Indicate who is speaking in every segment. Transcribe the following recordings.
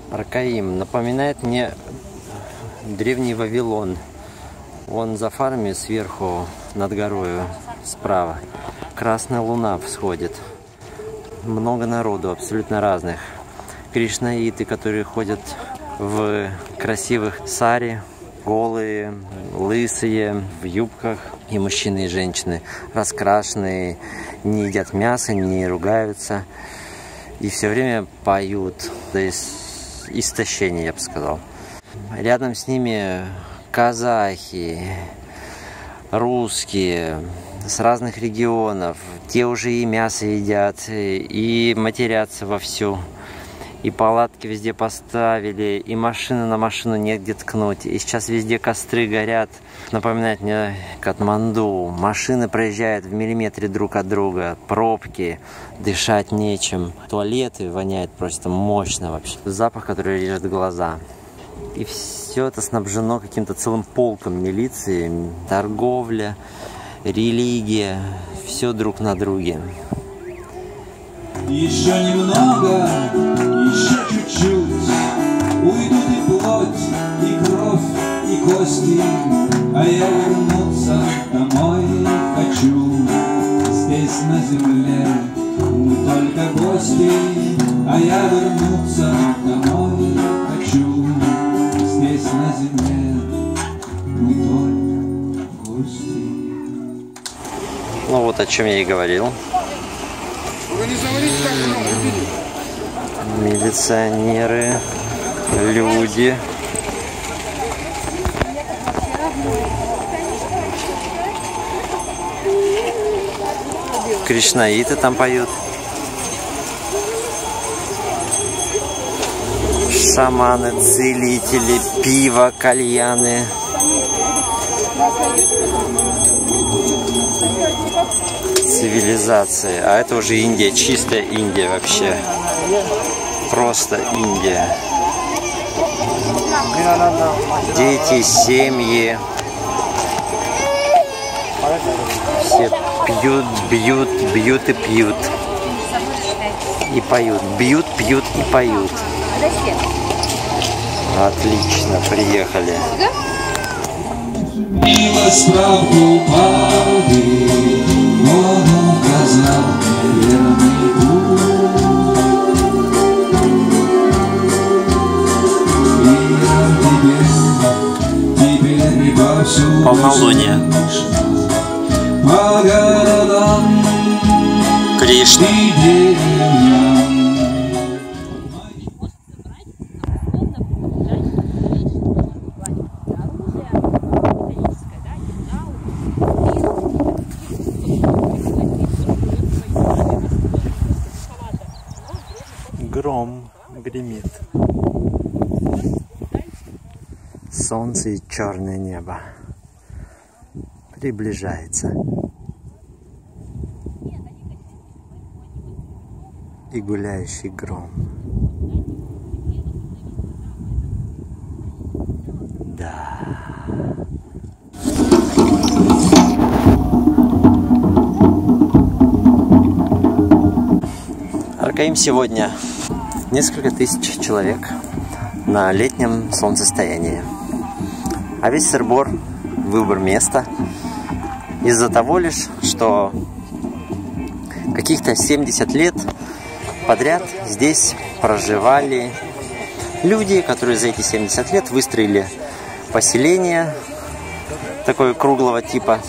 Speaker 1: Аркаим напоминает мне древний Вавилон. Вон за фарами сверху над горою справа красная луна всходит. Много народу, абсолютно разных. Кришнаиты, которые ходят в красивых сари, голые, лысые, в юбках. И мужчины, и женщины раскрашенные, не едят мясо, не ругаются. И все время поют. То есть истощение, я бы сказал. Рядом с ними казахи, русские, с разных регионов. Те уже и мясо едят, и матерятся вовсю. И палатки везде поставили, и машины на машину негде ткнуть. И сейчас везде костры горят. Напоминает мне Катманду. Машины проезжают в миллиметре друг от друга. Пробки, дышать нечем. Туалеты воняют просто мощно вообще. Запах, который режет глаза. И все это снабжено каким-то целым полком милиции. Торговля, религия. Все друг на друге.
Speaker 2: Еще немного, еще чуть-чуть, уйдут и плоть, и кровь, и кости, а я вернуться домой хочу. Здесь на земле мы только гости, а я вернуться домой хочу. Здесь на земле мы только гости.
Speaker 1: Ну вот о чем я и говорил. Милиционеры, люди. Кришнаиты там поют. Шаманы, целители, пиво, кальяны. Цивилизация. А это уже Индия, чистая Индия вообще. Просто Индия. Дети, семьи. Все пьют, бьют, бьют и пьют. И поют. Бьют, пьют и поют. Отлично, приехали.
Speaker 2: Мило справку палки, он указал верный путь. И я теперь повсюду
Speaker 1: Полнолуние.
Speaker 2: По городам
Speaker 1: Кришна.
Speaker 2: и деревням.
Speaker 1: Гром гремит. Солнце и черное небо приближается. И гуляющий гром. Да. Аркаим сегодня несколько тысяч человек на летнем солнцестоянии. А весь сыр-бор, выбор места, из-за того лишь, что каких-то 70 лет подряд здесь проживали люди, которые за эти 70 лет выстроили поселение такое круглого типа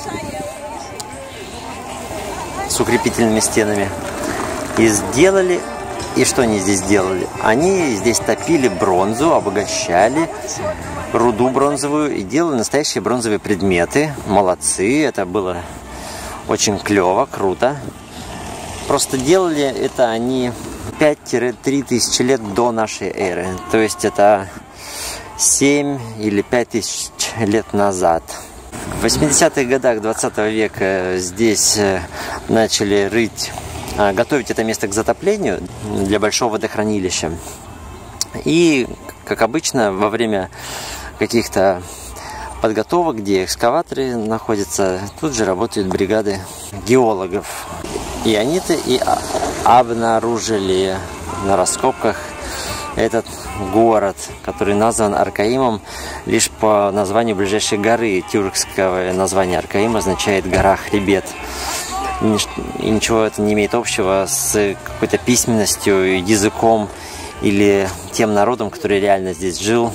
Speaker 1: с укрепительными стенами. И сделали, и что они здесь делали? Они здесь топили бронзу, обогащали руду бронзовую и делали настоящие бронзовые предметы. Молодцы, это было очень клево, круто. Просто делали это они 5-3 тысячи лет до нашей эры. То есть это 7 или 5 тысяч лет назад. В 80-х годах 20 века здесь начали рыть, готовить это место к затоплению для большого водохранилища. И, как обычно, во время каких-то подготовок, где экскаваторы находятся, тут же работают бригады геологов. И они-то и обнаружили на раскопках этот город, который назван Аркаимом лишь по названию ближайшей горы. Тюркское название Аркаим означает «гора хребет». И ничего это не имеет общего с какой-то письменностью, языком или тем народом, который реально здесь жил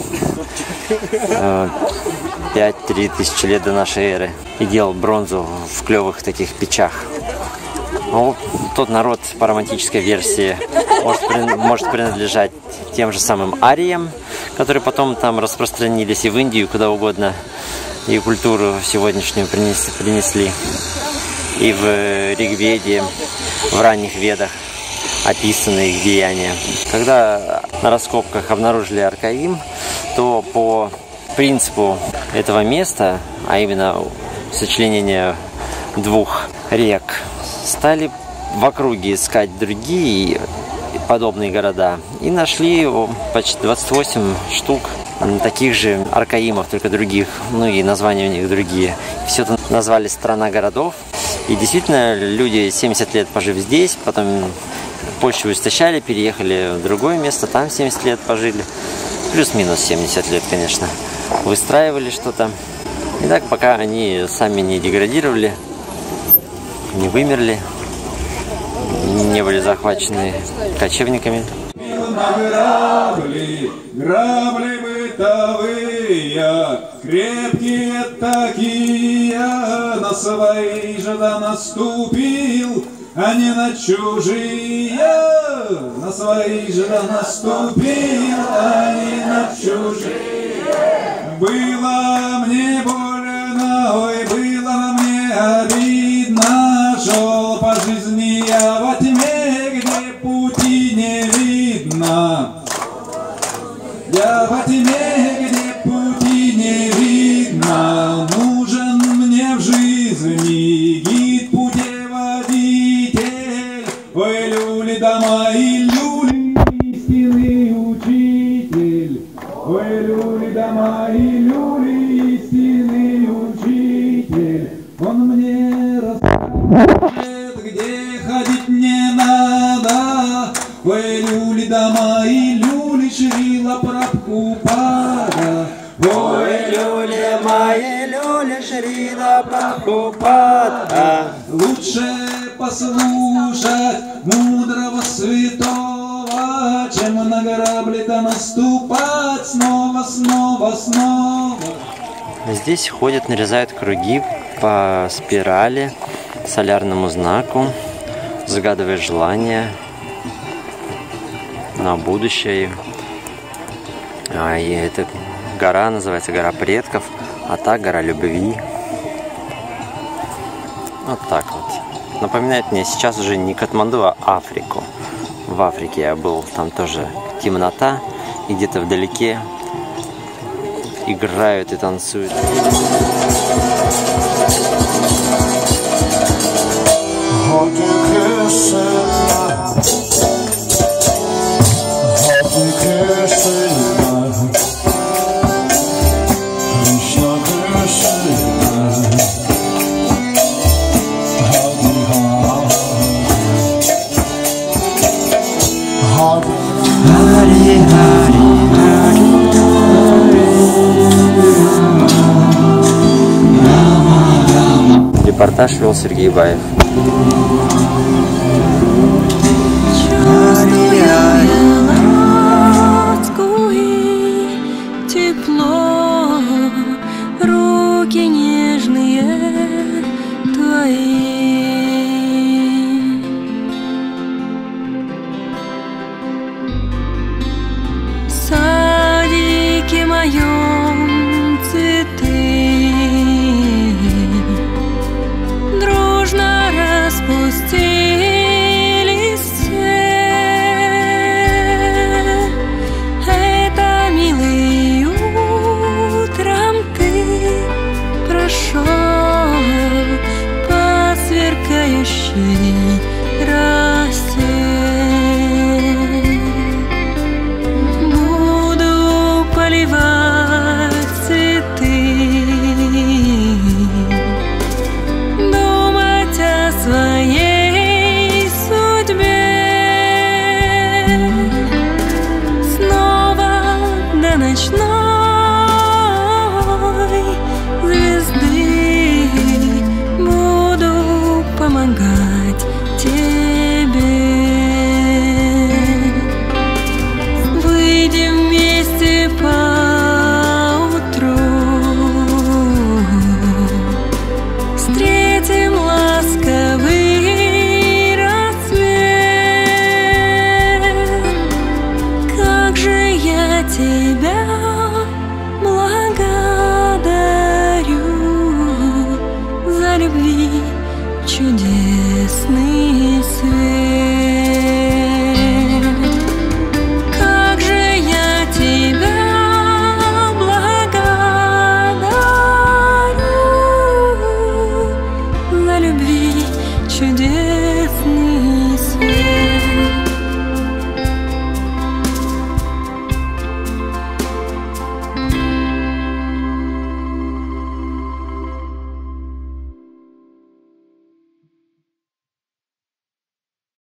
Speaker 1: 5-3 тысячи лет до нашей эры и делал бронзу в клевых таких печах. Но тот народ по романтической версии может принадлежать тем же самым ариям, которые потом там распространились и в Индию, куда угодно, и культуру сегодняшнюю принесли. И в Ригведе, в ранних ведах описаны их деяния. Когда на раскопках обнаружили Аркаим, то по принципу этого места, а именно сочленения двух рек, стали в округе искать другие подобные города и нашли почти 28 штук таких же Аркаимов, только других, ну и названия у них другие. Все это назвали «Страна городов». И действительно, люди 70 лет пожив здесь, потом почву истощали, переехали в другое место, там 70 лет пожили. Плюс-минус 70 лет, конечно. Выстраивали что-то. И так, пока они сами не деградировали, не вымерли, не были захвачены кочевниками.
Speaker 2: Грабли бытовые, крепкие такие, на свои же да наступил, а не на чужие. На свои же да наступил, а не на чужие. Было мне больно, ой, было мне обидно, шел по жизни я во тьме, где пути не видно. Я во тьме, где пути не видно, нужен мне в жизни гид, путеводитель. Ой, люли да мои люли, истинный учитель. Ой, люли да мои люли, истинный учитель. Он мне расскажет, где ходить не надо. Ой, люли да мои люли, Шрила Прабхупада.
Speaker 1: Ой, люли мои, люли, Шрила Прабхупада.
Speaker 2: Лучше послушать мудрого святого, чем на грабли-то наступать снова, снова, снова.
Speaker 1: Здесь ходят, нарезают круги по спирали, солярному знаку, загадывая желания на будущее. И эта гора называется гора предков, а та гора любви. Вот так вот. Напоминает мне сейчас уже не Катманду, а Африку. В Африке я был, там тоже темнота, и где-то вдалеке играют и танцуют. Репортаж вел Сергей Баев.
Speaker 3: Тепло, руки нежные твои. В садике моем цветы дружно распустились все. Это, милый, утром ты прошел по сверкающей росе. Буду поливать выйдем вместе поутру, встретим ласковый рассвет. Как же я тебя